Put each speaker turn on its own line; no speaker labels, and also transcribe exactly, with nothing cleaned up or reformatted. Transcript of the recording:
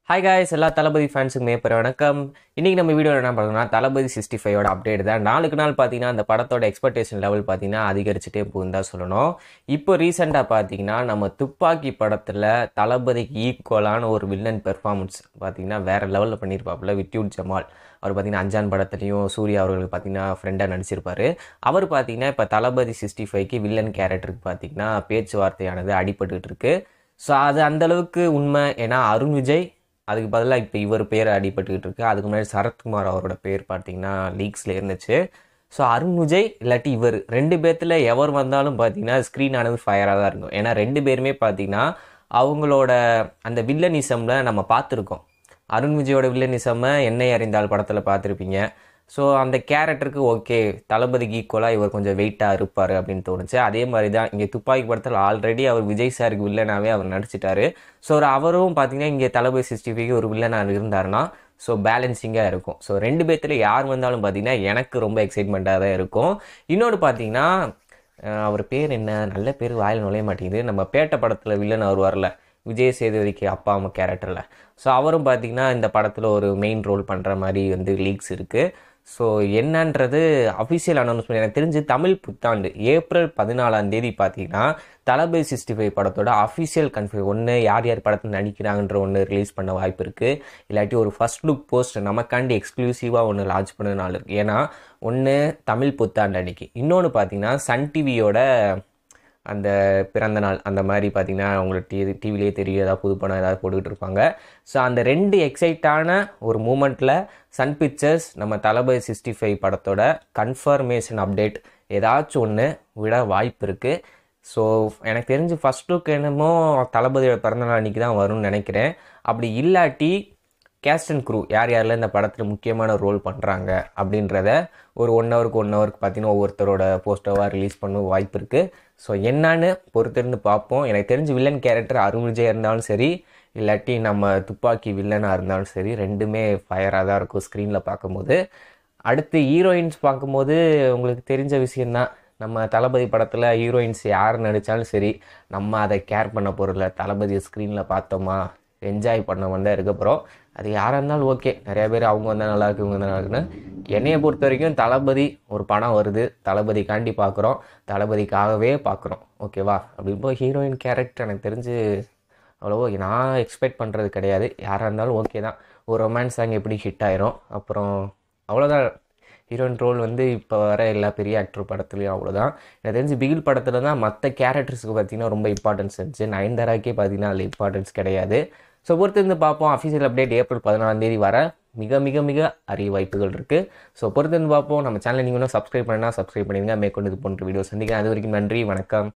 Hi guys, எல்லா தளபதி ஃபேன்ஸுக்குமே பெரிய வணக்கம். இன்னைக்கு நம்ம வீடியோவில் என்ன பார்க்கணும்னா தளபதி சிக்ஸ்டி ஃபைவோட அப்டேட் தான். நாளுக்கு நாள் பார்த்தீங்கன்னா அந்த படத்தோட எக்ஸ்பெக்டேஷன் லெவல் பார்த்தீங்கன்னா அதிகரிச்சுட்டே போகுன்னு தான் சொல்லணும். இப்போ ரீசெண்டாக பார்த்தீங்கன்னா நம்ம துப்பாக்கி படத்தில் தளபதிக்கு ஈக்குவலான ஒரு வில்லன் பெர்ஃபார்மன்ஸ் பார்த்தீங்கன்னா வேறு லெவலில் பண்ணியிருப்பாப்புல வித்யூட் ஜமால். அவர் பார்த்தீங்கன்னா அஞ்சான் படத்துலையும் சூர்யா அவர்களுக்கு பார்த்தீங்கன்னா ஃப்ரெண்டாக நடிச்சிருப்பார். அவர் பார்த்தீங்கன்னா இப்போ தளபதி சிக்ஸ்டி ஃபைவ்க்கு வில்லன் கேரக்டருக்கு பார்த்தீங்கன்னா பேச்சுவார்த்தையானது அடிபட்டுக்கிட்டு இருக்கு. ஸோ அது அந்தளவுக்கு உண்மை. ஏன்னா அருண் விஜய் அதுக்கு பதிலாக இப்போ இவர் பேர் அடிபட்டுக்கிட்டு இருக்கு. அதுக்கு முன்னாடி சரத்குமார் அவரோட பேர் பார்த்தீங்கன்னா லீக்ஸில் இருந்துச்சு. ஸோ அருண் விஜய் இல்லாட்டி இவர் ரெண்டு பேர்த்தில் எவர் வந்தாலும் பார்த்தீங்கன்னா ஸ்க்ரீன் ஆனது ஃபயராக தான் இருக்கும். ஏன்னா ரெண்டு பேருமே பார்த்தீங்கன்னா அவங்களோட அந்த வில்லனிசமில் நம்ம பார்த்துருக்கோம். அருண் விஜயோட வில்லனிசமை என்னை அறிந்தால் படத்தில் பார்த்துருப்பீங்க. ஸோ அந்த கேரக்டருக்கு ஓகே தளபதிக்கு ஈக்குவலாக இவர் கொஞ்சம் வெயிட்டாக இருப்பார் அப்படின்னு தோணுச்சு. அதே மாதிரி தான் இங்கே துப்பாக்கி படத்தில் ஆல்ரெடி அவர் விஜய் சாருக்கு வில்லனாகவே அவர் நடிச்சிட்டாரு. ஸோ ஒரு அவரும் பார்த்தீங்கன்னா இங்கே தளபதி சிக்ஸ்டி ஃபைவ்க்கு ஒரு வில்லனாக இருந்தாருன்னா ஸோ பேலன்சிங்காக இருக்கும். ஸோ ரெண்டு பேர்த்தில் யார் வந்தாலும் பார்த்தீங்கன்னா எனக்கு ரொம்ப எக்ஸைட்மெண்ட்டாக தான் இருக்கும். இன்னொன்று பார்த்தீங்கன்னா அவர் பேர் என்ன நல்ல பேர் வாயில் நுழைய மாட்டேங்குது. நம்ம பேட்ட படத்தில் வில்லன் அவர் வரல விஜய் சேதுபதிக்கு அப்பா அம்மா கேரக்டரில். ஸோ அவரும் பார்த்தீங்கன்னா இந்த படத்தில் ஒரு மெயின் ரோல் பண்ணுற மாதிரி வந்து லீக்ஸ் இருக்குது. ஸோ என்னன்றது அஃபிஷியல் அனௌன்ஸ்மெண்ட் எனக்கு தெரிஞ்சு தமிழ் புத்தாண்டு ஏப்ரல் பதினாலாம் தேதி பார்த்தீங்கன்னா தளபதி சிக்ஸ்டி ஃபைவ் படத்தோட அஃபிஷியல் கன்ஃபர்ம் ஒன்று யார் யார் படத்தில் நடிக்கிறாங்கன்ற ஒன்று ரிலீஸ் பண்ண வாய்ப்பு இருக்குது. இல்லாட்டி ஒரு ஃபர்ஸ்ட் லுக் போஸ்ட் நமக்காண்டி எக்ஸ்க்ளூசிவாக ஒன்று லான்ச் பண்ண நாள் இருக்குது. ஏன்னா ஒன்று தமிழ் புத்தாண்டு அன்னைக்கு, இன்னொன்று பார்த்தீங்கன்னா சன் டிவியோட அந்த பிறந்த நாள் அந்த மாதிரி பார்த்தீங்கன்னா அவங்களுக்கு டிவி டிவிலேயே தெரியும் ஏதாவது புது படம் ஏதாவது போட்டுக்கிட்டு இருப்பாங்க. ஸோ அந்த ரெண்டு எக்ஸைட்டான ஒரு மூமெண்ட்டில் சன் பிக்சர்ஸ் நம்ம தளபதி சிக்ஸ்டி ஃபைவ் படத்தோட கன்ஃபர்மேஷன் அப்டேட் ஏதாச்சும் ஒன்று விட வாய்ப்பு இருக்குது. ஸோ எனக்கு தெரிஞ்சு ஃபஸ்ட் லுக் என்னமோ தளபதியோட பிறந்தநாள் அன்றைக்கி தான் வரும்னு நினைக்கிறேன். அப்படி இல்லாட்டி கேஸ்ட் அண்ட் க்ரூ யார் யாரில் இந்த படத்தில் முக்கியமான ரோல் பண்ணுறாங்க அப்படின்றத ஒரு ஒன் ஹவருக்கு ஒன் ஹவருக்கு பார்த்தீங்கன்னா ஒவ்வொருத்தரோட போஸ்டராக ரிலீஸ் பண்ண வாய்ப்பு இருக்குது. ஸோ என்னான்னு பொறுத்திருந்து பார்ப்போம். எனக்கு தெரிஞ்சு வில்லன் கேரக்டர் அருண் விஜய் இருந்தாலும் சரி இல்லாட்டி நம்ம துப்பாக்கி வில்லனாக இருந்தாலும் சரி ரெண்டுமே ஃபயராக தான் இருக்கும் ஸ்க்ரீனில் பார்க்கும்போது. அடுத்து ஹீரோயின்ஸ் பார்க்கும்போது உங்களுக்கு தெரிஞ்ச விஷயந்தான். நம்ம தளபதி படத்தில் ஹீரோயின்ஸ் யார் நடித்தாலும் சரி நம்ம அதை கேர் பண்ண போகிறதில்ல. தளபதி ஸ்க்ரீனில் பார்த்தோமா என்ஜாய் பண்ண தான் இருக்க போகிறோம். அது யாராக இருந்தாலும் ஓகே. நிறையா பேர் அவங்க வந்தால் நல்லாயிருக்கு இவங்க வந்தால் நல்லா இருக்குன்னு. என்னையை பொறுத்த வரைக்கும் தளபதி ஒரு படம் வருது, தளபதிக்காண்டி பார்க்குறோம், தளபதிக்காகவே பார்க்குறோம், ஓகேவா? அப்படி இப்போ ஹீரோயின் கேரக்டர் எனக்கு தெரிஞ்சு அவ்வளோவோ நான் எக்ஸ்பெக்ட் பண்ணுறது கிடையாது. யாராக இருந்தாலும் ஓகே தான். ஒரு ரொமான்ஸ் சாங் எப்படி ஹிட் ஆயிரும், அப்புறம் அவ்வளோதான். ஹீரோயின் ரோல் வந்து இப்போ வர எல்லா பெரிய ஆக்டர் படத்துலையும் அவ்வளோதான். எனக்கு தெரிஞ்சு பிகில் படத்தில் தான் மற்ற கேரக்டர்ஸுக்கு பார்த்திங்கன்னா ரொம்ப இம்பார்ட்டன்ஸ் இருந்துச்சு. நயன்தாராக்கே பார்த்திங்கன்னா அதில் இம்பார்ட்டன்ஸ் கிடையாது. ஸோ பொறுத்திருந்து பார்ப்போம். அஃபிஷியல் அப்டேட் ஏப்ரல் பதினாலாம் தேதி வர மிக மிக மிக அரிய வாய்ப்புகள் இருக்குது. ஸோ பொறுத்திருந்து பார்ப்போம். நம்ம சேனல் நீங்கள் இன்னும் சப்ஸ்கிரைப் பண்ணால் சப்ஸ்கிரைப் பண்ணிடுங்க. மேற்கொண்டு இது போன்ற வீடியோ சந்திக்கிறேன். அது வரைக்கும் நன்றி, வணக்கம்.